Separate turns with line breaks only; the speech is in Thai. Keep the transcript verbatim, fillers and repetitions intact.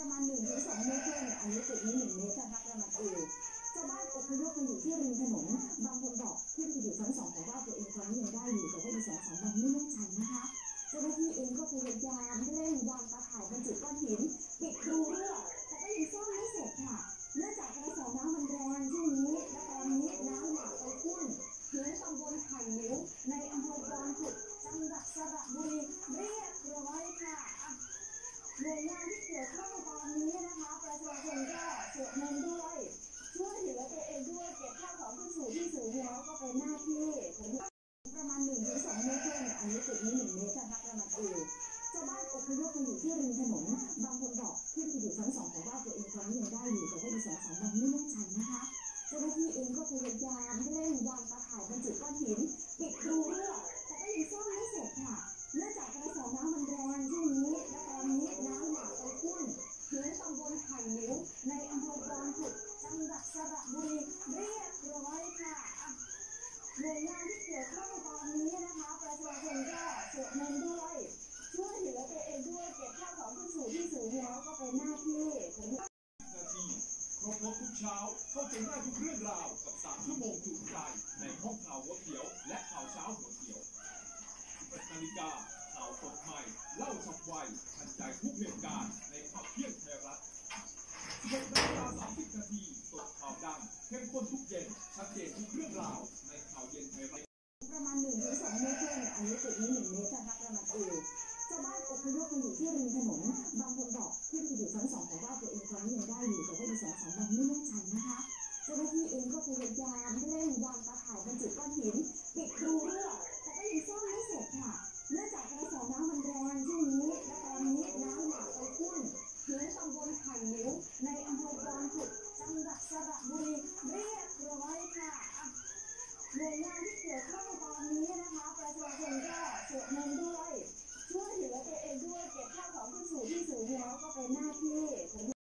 ประมาณหนึ่งถึงสองเมตรเนี่ยอันนี้จุดนี้หนึ่งเมตรนะคะประมาณเอวชาวบ้านอพยพมาอยู่ที่ริมถนนบางคนบอกขึ้นไปอยู่ชั้นสองของบ้านตัวเองตอนนี้ยังได้อยู่แต่ว่าอีกสองสามวันไม่แน่ใจนะคะเจ้าหน้าที่เองก็พยายามเร่งวางตาข่ายบรรจุก้อนหินปิดรูรั่วแต่ก็ยังซ่อมไม่เสร็จค่ะเนื่องจากกระแสน้ำมันแรงช่วงนี้และตอนนี้น้ำหลากไปท่วมถึงตำบลไผ่หลิวในอำเภอดอนขุดจังหวัดสระบุรีเรียบร้อยค่ะหน่วยงานที่เกี่ยวข้องตอนนี้นะคะประชาชนก็สวดมนต์ด้วยช่วยเหลือตัวเองด้วยเก็บข้าวของขึ้นสู่ที่สูงแล้วก็เป็นหน้าที่ของประมาณหนึ่งถึงสองเมตรเนี่ยอันนี้จุดนี้หนึ่งเมตรนะคะประมาณเอวชาวบ้านอพยพมาอยู่ที่ริมถนนบางคนบอกขึ้นไปอยู่ชั้นสองของบ้านตัวเองตอนนี้ยังได้อยู่แต่ว่าอีกสองสามวันไม่แน่ใจนะคะเจ้าหน้าที่เองก็พยายามเร่งวางตาข่ายบรรจุก้อนหินปิดรูรั่วแต่ก็ยังซ่อมไม่เสร็จค่ะเนื่องจากกระแสน้ำมันแรงช่วงนี้และตอนนี้น้ำหลากไปท่วมถึงตำบลไผ่หลิวในอำเภอดอนขุดจังหวัดสระบุรีเรียบร้อยค่ะหน่วยงานที่เกี่ยวข้องตอนนี้นะคะประชาชนก็สวดมนต์ด้วยช่วยเหลือตัวเองด้วยเก็บข้าวของขึ้นสู่ที่สูงแล้วก็เป็นหน้าที่ของนาทีครบรถทุกเช้าเข้าใจง่ายทุกเรื่องราวกับสามชั่วโมงจุใจในห้องข่าวหัวเขียวและข่าวเช้าหัวเขียวสิบเอ็ดนาฬิกาข่าวสดใหม่เล่าฉับไวทันใจทุกเหตุการณ์ในข่าวเที่ยงไทยรัฐสิบหกนาฬิกาสามสิบนาทีสดข่าวดังเข้มข้นทุกเย็นชัดเจนทุกเรื่องราวในข่าวเย็นไทยรัฐประมาณหนึ่งถึงสองเมตรเนี่ยอันนี้จุดนี้หนึ่งเมตรนะคะประมาณเอวชาวบ้านอพยพมาอยู่ที่ริมถนนบางคนบอกขึ้นไปอยู่ชั้นสองของบ้านตัวเองตอนนี้ยังได้อยู่แต่ว่าอีกสองสามวันไม่แน่ใจนะคะเจ้าหน้าที่เองก็พยายามเร่งวางตาข่ายบรรจุก้อนหินปิดรูรั่วแต่ก็ยังซ่อมไม่เสร็จค่ะเนื่องจากกระแสน้ำมันแรงช่วงนี้และตอนนี้น้ำหลากไปท่วมถึงตำบลไผ่หลิวในอำเภอดอนขุดจังหวัดสระบุรีเรียบร้อยค่ะหน่วยงานที่เกี่ยวข้องตอนนี้นะคะประชาชนก็สวดมนต์ด้วย